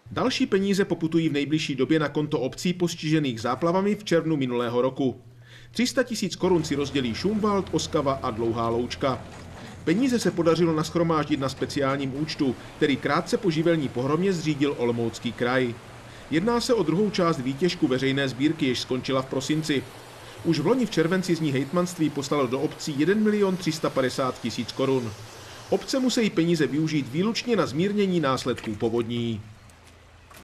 Další peníze poputují v nejbližší době na konto obcí postižených záplavami v červnu minulého roku. 300 000 korun si rozdělí Šumwald, Oskava a Dlouhá Loučka. Peníze se podařilo nashromáždit na speciálním účtu, který krátce po živelní pohromě zřídil Olomoucký kraj. Jedná se o druhou část výtěžku veřejné sbírky, jež skončila v prosinci. Už v loni v červenci z ní hejtmanství poslalo do obcí 1 350 000 korun. Obce musí peníze využít výlučně na zmírnění následků povodní.